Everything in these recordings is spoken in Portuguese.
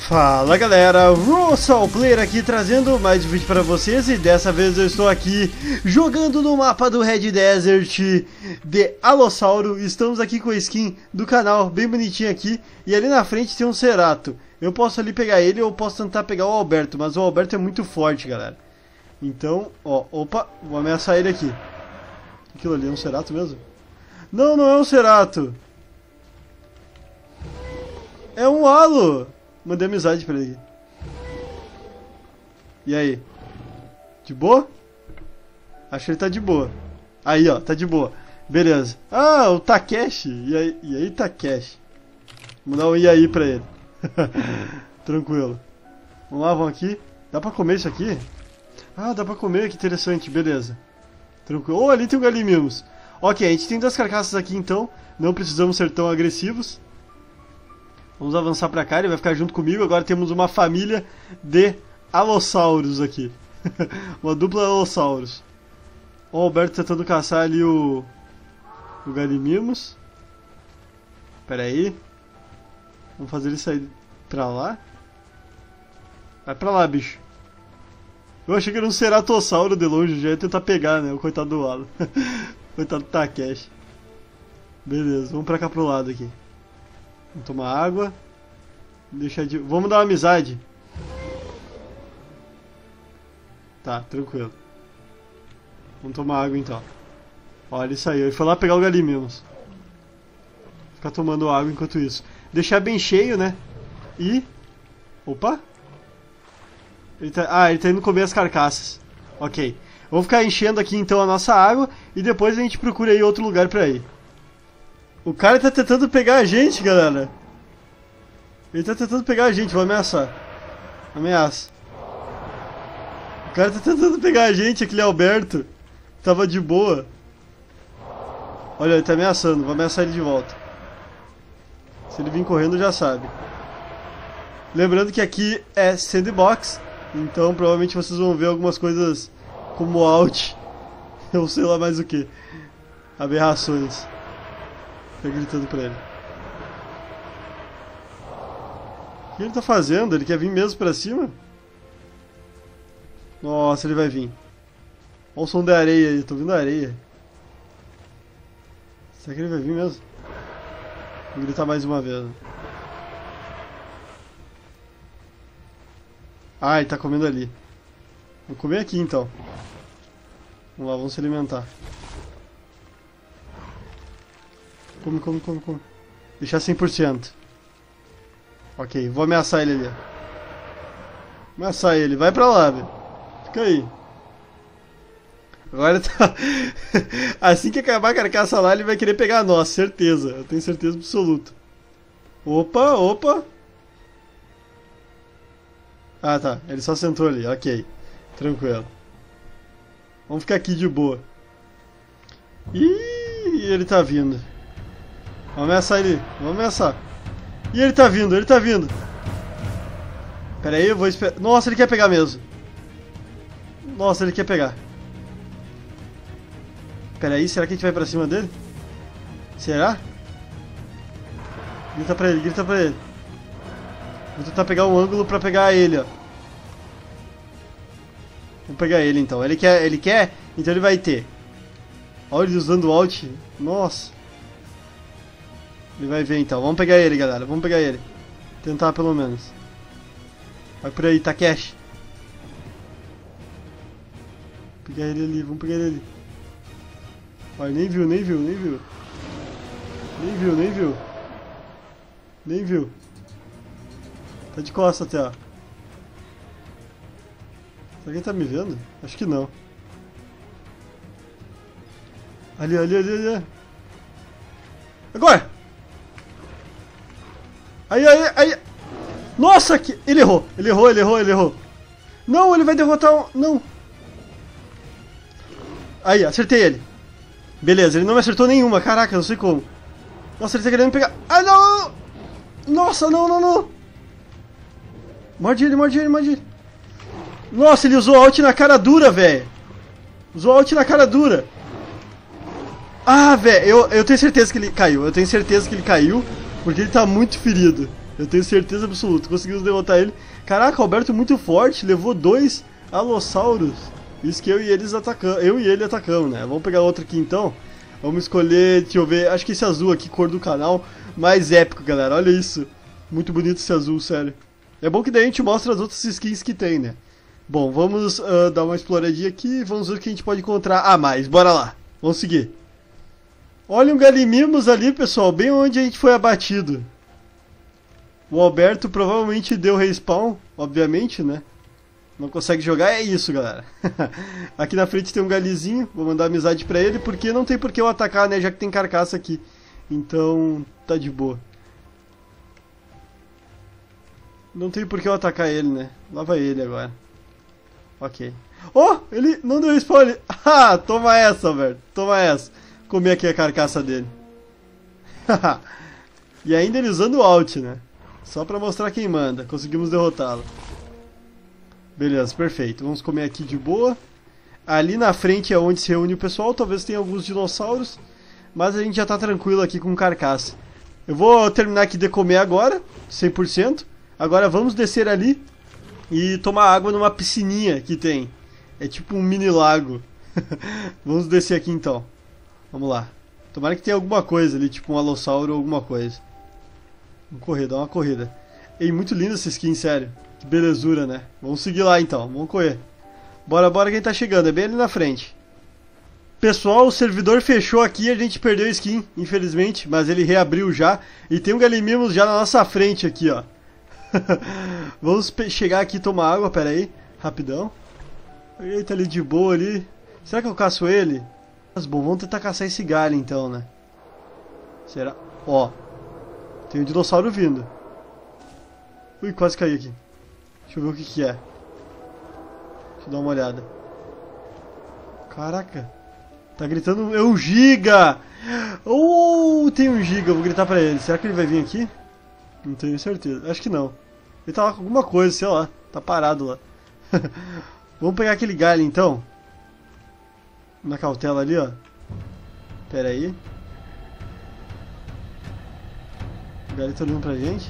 Fala galera, Russell Player aqui trazendo mais um vídeo para vocês e dessa vez eu estou aqui jogando no mapa do Red Desert de Alossauro. Estamos aqui com a skin do canal, bem bonitinha aqui, e ali na frente tem um Cerato. Eu posso ali pegar ele ou posso tentar pegar o Alberto, mas o Alberto é muito forte, galera. Então, ó, opa, vou ameaçar ele aqui. Aquilo ali é um Cerato mesmo? Não, não é um Cerato. É um Halo. Mandei amizade pra ele. E aí? De boa? Acho que ele tá de boa. Aí, ó, tá de boa. Beleza. Ah, o Takeshi. E aí, Takeshi? Vamos dar um e aí pra ele. Tranquilo. Vamos lá, vamos aqui. Dá pra comer isso aqui? Ah, dá pra comer, que interessante. Beleza. Tranquilo. Oh, ali tem um Galimimos. Ok, a gente tem duas carcaças aqui então. Não precisamos ser tão agressivos. Vamos avançar pra cá, ele vai ficar junto comigo. Agora temos uma família de Alossauros aqui. Uma dupla Alossauros. O Alberto tentando caçar ali o Galimimos. Pera aí. Vamos fazer ele sair pra lá. Vai pra lá, bicho. Eu achei que era um Ceratossauro de longe. Já ia tentar pegar, né? O coitado do Halo. Coitado do Takeshi. Beleza, vamos pra cá pro lado aqui. Vamos tomar água. Vamos dar uma amizade. Tá, tranquilo. Vamos tomar água então. Olha, ele saiu. Ele foi lá pegar o Galimimos. Ficar tomando água enquanto isso. Deixar bem cheio, né? E... Opa! Ele tá indo comer as carcaças. Ok. Vamos ficar enchendo aqui então a nossa água. E depois a gente procura aí outro lugar pra ir. O cara tá tentando pegar a gente, galera. Ele tá tentando pegar a gente, vou ameaçar. Ameaça. O cara tá tentando pegar a gente, aquele Alberto. Tava de boa. Olha, ele tá ameaçando, vou ameaçar ele de volta. Se ele vir correndo, já sabe. Lembrando que aqui é sandbox. Então provavelmente vocês vão ver algumas coisas como alt. Eu sei lá mais o que. Aberrações. Tá gritando pra ele. O que ele tá fazendo? Ele quer vir mesmo pra cima? Nossa, ele vai vir. Olha o som da areia aí, tô ouvindo a areia. Será que ele vai vir mesmo? Vou gritar mais uma vez. Ah, ele tá comendo ali. Vou comer aqui então. Vamos lá, vamos se alimentar. Come. Deixar 100%. Ok, vou ameaçar ele ali. Ameaçar ele, vai pra lá, velho. Fica aí. Agora tá... Assim que acabar a carcaça lá, ele vai querer pegar nós, certeza. Eu tenho certeza absoluta. Opa. Ah, tá. Ele só sentou ali, ok. Tranquilo. Vamos ficar aqui de boa. Ih, ele tá vindo. Vamos ameaçar ele, vamos ameaçar. E ele tá vindo. Pera aí, eu vou esperar. Nossa, ele quer pegar mesmo. Nossa, ele quer pegar. Pera aí, será que a gente vai pra cima dele? Será? Grita pra ele. Vou tentar pegar um ângulo pra pegar ele, ó. Vamos pegar ele então. Ele quer, então ele vai ter. Olha ele usando o alt. Nossa. Ele vai ver então. Vamos pegar ele, galera. Vamos pegar ele. Tentar pelo menos. Vai por aí, Takeshi. Pegar ele ali, vamos pegar ele ali. Olha, nem viu. Nem viu. Tá de costas até, ó. Será que ele tá me vendo? Acho que não. Ali. Agora! Aí. Nossa, que... Ele errou. Não, ele vai derrotar um... Não. Aí, acertei ele. Beleza, ele não me acertou nenhuma. Caraca, não sei como. Nossa, ele tá querendo pegar... Ah, não! Nossa, não. Morde ele. Nossa, ele usou alt na cara dura, velho. Ah, velho, eu tenho certeza que ele caiu. Porque ele tá muito ferido. Eu tenho certeza absoluta. Conseguimos derrotar ele. Caraca, o Alberto muito forte. Levou 2 alossauros. Isso que eu e eles atacamos. Eu e ele atacamos, né? Vamos pegar outro aqui então. Vamos escolher, deixa eu ver. Acho que esse azul aqui, cor do canal, mais épico, galera. Olha isso. Muito bonito esse azul, sério. É bom que daí a gente mostra as outras skins que tem, né? Bom, vamos dar uma exploradinha aqui e vamos ver o que a gente pode encontrar a mais. Bora lá. Vamos seguir. Olha um Galimimos ali, pessoal. Bem onde a gente foi abatido. O Alberto provavelmente deu respawn, obviamente, né? Não consegue jogar, é isso, galera. Aqui na frente tem um galizinho, vou mandar amizade pra ele, porque não tem por que eu atacar, né, já que tem carcaça aqui. Então, tá de boa. Não tem por que eu atacar ele, né? Lá vai ele agora. Ok. Oh, ele não deu respawn. Ah, toma essa, velho. Toma essa. Comer aqui a carcaça dele. E ainda ele usando o Alt, né? Só pra mostrar quem manda. Conseguimos derrotá-lo. Beleza, perfeito. Vamos comer aqui de boa. Ali na frente é onde se reúne o pessoal. Talvez tenha alguns dinossauros. Mas a gente já tá tranquilo aqui com carcaça. Eu vou terminar aqui de comer agora. 100%. Agora vamos descer ali. E tomar água numa piscininha que tem. É tipo um mini lago. Vamos descer aqui então. Vamos lá. Tomara que tenha alguma coisa ali. Tipo um alossauro ou alguma coisa. Vamos correr, dá uma corrida. Ei, muito linda essa skin, sério. Que belezura, né? Vamos seguir lá então, vamos correr. Bora, bora, quem tá chegando, é bem ali na frente. Pessoal, o servidor fechou aqui, a gente perdeu a skin, infelizmente. Mas ele reabriu já. E tem um Galimimos já na nossa frente aqui, ó. Vamos chegar aqui e tomar água, pera aí. Rapidão. Eita, ali de boa ali. Será que eu caço ele? Mas bom, vamos tentar caçar esse galho então, né? Será? Ó. Tem um dinossauro vindo. Ui, quase caí aqui. Deixa eu ver o que que é. Deixa eu dar uma olhada. Caraca. Tá gritando... É um giga! Tem um giga. Eu vou gritar pra ele. Será que ele vai vir aqui? Não tenho certeza. Acho que não. Ele tá lá com alguma coisa, sei lá. Tá parado lá. Vamos pegar aquele galho então. Na cautela ali, ó. Pera aí. O galho tá olhando pra gente.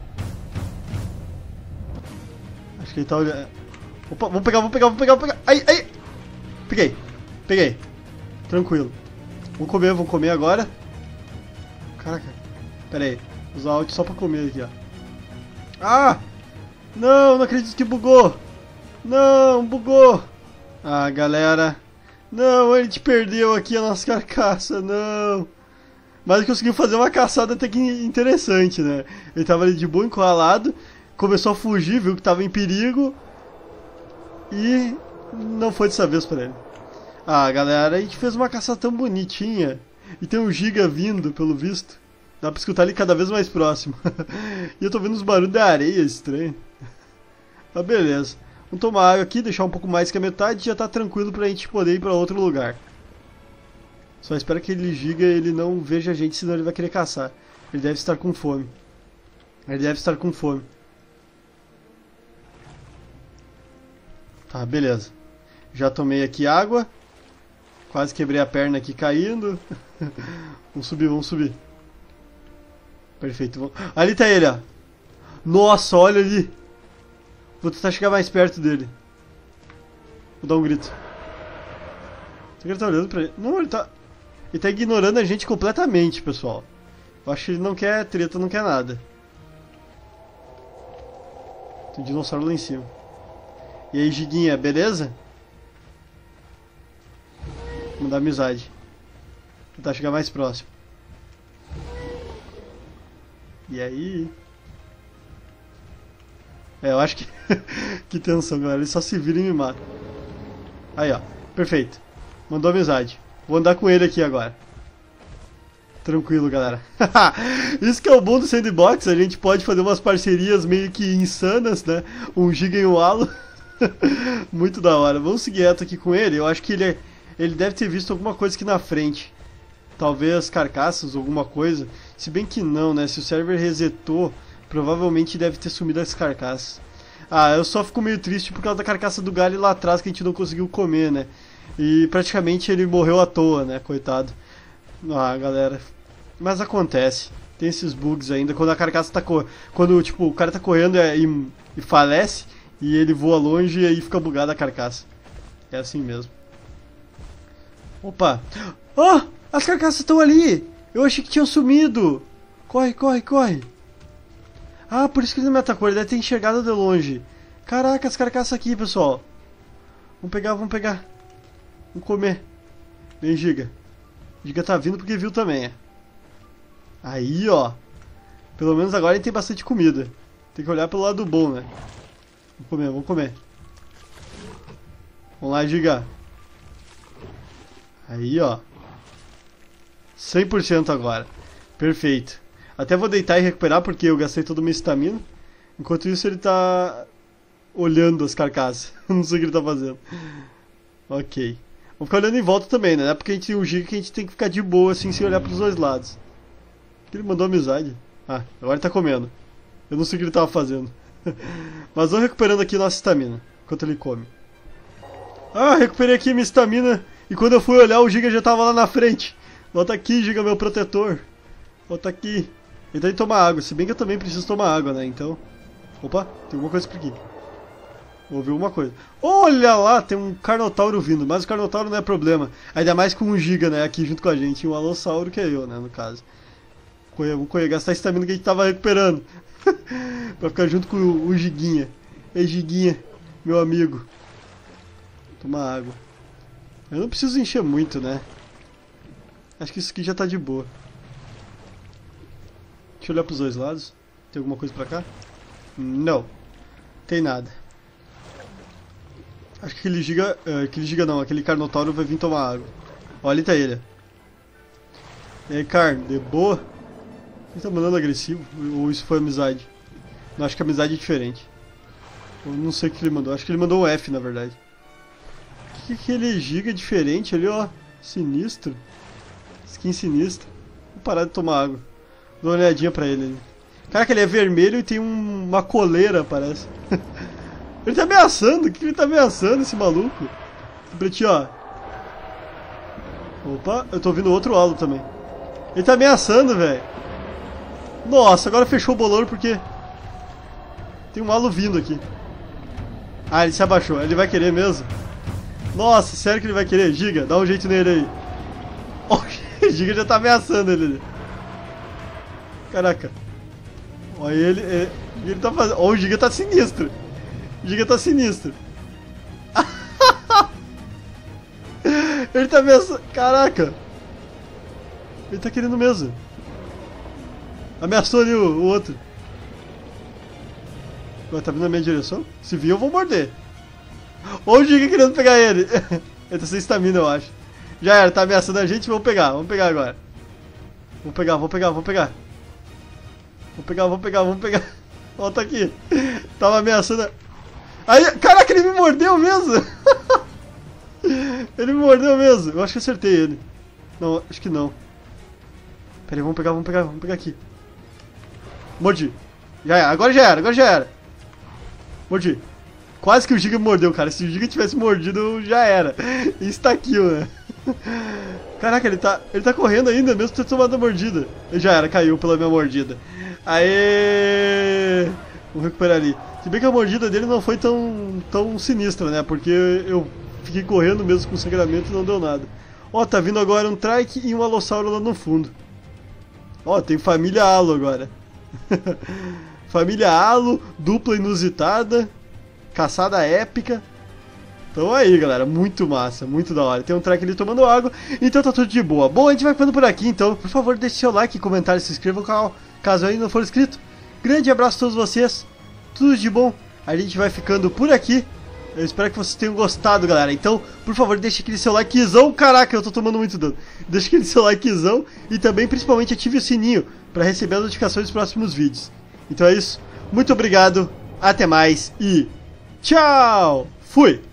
Acho que ele tá olhando. Opa, vamos pegar. Ai, ai! Peguei. Tranquilo. Vamos comer agora. Caraca. Pera aí. Usar Alt só pra comer aqui, ó. Ah! Não acredito que bugou. Não, bugou. Ah, galera. Não, a gente perdeu aqui a nossa carcaça, não. Mas conseguiu fazer uma caçada até que interessante, né? Ele tava ali de boa encurralado, começou a fugir, viu que tava em perigo. E não foi dessa vez pra ele. Ah, galera, a gente fez uma caçada tão bonitinha. E tem um giga vindo, pelo visto. Dá pra escutar ele cada vez mais próximo. E eu tô vendo os barulhos da areia, estranho. Mas beleza. Vamos tomar água aqui, deixar um pouco mais que a metade e já tá tranquilo pra gente poder ir pra outro lugar. Só espero que ele giga e ele não veja a gente, senão ele vai querer caçar. Ele deve estar com fome. Tá, beleza. Já tomei aqui água. Quase quebrei a perna aqui caindo. Vamos subir. Perfeito. Ali tá ele, ó. Nossa, olha ali. Vou tentar chegar mais perto dele. Vou dar um grito. Será que ele tá olhando pra ele? Não, ele tá ignorando a gente completamente, pessoal. Eu acho que ele não quer treta, não quer nada. Tem um dinossauro lá em cima. E aí, Giguinha, beleza? Vou mandar amizade. Vou tentar chegar mais próximo. E aí? Eu acho que... Que tensão, galera. Ele só se vira e me mata. Aí, ó. Perfeito. Mandou amizade. Vou andar com ele aqui agora. Tranquilo, galera. Isso que é o bom do Sandbox. A gente pode fazer umas parcerias meio que insanas, né? Um giga e um halo. Muito da hora. Vamos seguir reto aqui com ele. Eu acho que ele deve ter visto alguma coisa aqui na frente. Talvez carcaças, alguma coisa. Se bem que não, né? Se o server resetou, provavelmente deve ter sumido as carcaças. Ah, eu só fico meio triste por causa da carcaça do galho lá atrás que a gente não conseguiu comer, né? E praticamente ele morreu à toa, né? Coitado. Ah, galera. Mas acontece. Tem esses bugs ainda, quando a carcaça tá quando, tipo, o cara tá correndo e falece, e ele voa longe e aí fica bugada a carcaça. É assim mesmo. Opa! Oh! As carcaças estão ali! Eu achei que tinham sumido! Corre, corre, corre! Ah, por isso que ele não me atacou, ele deve ter enxergado de longe. Caraca, as carcaças aqui, pessoal. Vamos pegar, vamos pegar. Vamos comer. Vem, Giga. Giga tá vindo porque viu também, é. Aí, ó. Pelo menos agora ele tem bastante comida. Tem que olhar pelo lado bom, né? Vamos comer, vamos comer. Vamos lá, Giga. Aí, ó. 100% agora. Perfeito. Até vou deitar e recuperar porque eu gastei toda a minha estamina. Enquanto isso ele tá olhando as carcaças. Não sei o que ele tá fazendo. Ok. Vamos ficar olhando em volta também, né? Não é porque a gente tem um Giga que a gente tem que ficar de boa assim, sem olhar pros dois lados. Ele mandou amizade. Ah, agora ele tá comendo. Eu não sei o que ele tava fazendo. Mas vamos recuperando aqui nossa estamina enquanto ele come. Ah, recuperei aqui minha estamina. E quando eu fui olhar, o Giga já tava lá na frente. Volta aqui, Giga, meu protetor. Volta aqui. Ele tá indo tomar água. Se bem que eu também preciso tomar água, né? Então... Opa, tem alguma coisa por aqui. Ouviu uma coisa. Olha lá, tem um Carnotauro vindo. Mas o Carnotauro não é problema. Ainda mais com um Giga, né? Aqui junto com a gente. E um Alossauro que é eu, né? No caso. Vamos gastar a estamina que a gente tava recuperando. Pra ficar junto com o Giguinha. Ei, Giguinha, meu amigo. Toma água. Eu não preciso encher muito, né? Acho que isso aqui já tá de boa. Deixa eu olhar pros dois lados. Tem alguma coisa pra cá? Não. Tem nada. Acho que aquele Giga não, aquele Carnotauro vai vir tomar água. Olha, ali tá ele. E aí, Carno, de boa? Ele tá mandando agressivo? Ou isso foi amizade? Não, acho que a amizade é diferente. Eu não sei o que ele mandou. Acho que ele mandou um F, na verdade. Que aquele Giga diferente ali, ó. Sinistro. Skin sinistro. Vou parar de tomar água. Dá uma olhadinha pra ele ali. Caraca, ele é vermelho e tem uma coleira, parece. Ele tá ameaçando. O que ele tá ameaçando, esse maluco? Pra ti, ó. Opa, eu tô ouvindo outro halo também. Ele tá ameaçando, velho. Nossa, agora fechou o bolor porque... Tem um halo vindo aqui. Ah, ele se abaixou. Ele vai querer mesmo? Nossa, sério que ele vai querer? Giga, dá um jeito nele aí. Oh, o Giga já tá ameaçando ele. Caraca. Olha ele tá fazendo... Oh, o Giga tá sinistro. O Giga tá sinistro. Ele tá ameaçando... Caraca. Ele tá querendo mesmo. Ameaçou ali o outro. Ué, tá vindo na minha direção? Se vir eu vou morder. Olha o Giga querendo pegar ele. Ele tá sem estamina, eu acho. Já era, tá ameaçando a gente, vamos pegar agora. Vamos pegar. Vamos pegar. Volta aqui. Tava ameaçando. Aí, caraca, ele me mordeu mesmo. Ele me mordeu mesmo. Eu acho que acertei ele. Não, acho que não. Pera aí, vamos pegar aqui. Mordi. Agora já era. Mordi. Quase que o Giga me mordeu, cara. Se o Giga tivesse mordido, já era. Insta-kill, né? Caraca, ele tá correndo ainda, mesmo ter tomado a mordida. Ele já era, caiu pela minha mordida. Aê! Vamos recuperar ali. Se bem que a mordida dele não foi tão sinistra, né? Porque eu fiquei correndo mesmo com o sangramento e não deu nada. Ó, tá vindo agora um Trike e um Alossauro lá no fundo. Ó, tem família Halo agora. Família Halo, dupla inusitada, caçada épica. Então aí, galera, muito massa, muito da hora. Tem um Trike ali tomando água, então tá tudo de boa. Bom, a gente vai ficando por aqui, então. Por favor, deixe seu like, comentário, se inscreva no canal, caso ainda não for inscrito. Grande abraço a todos vocês, tudo de bom. A gente vai ficando por aqui. Eu espero que vocês tenham gostado, galera. Então, por favor, deixe aquele seu likezão. Caraca, eu tô tomando muito dano. Deixe aquele seu likezão e também, principalmente, ative o sininho para receber as notificações dos próximos vídeos. Então é isso. Muito obrigado, até mais e tchau! Fui!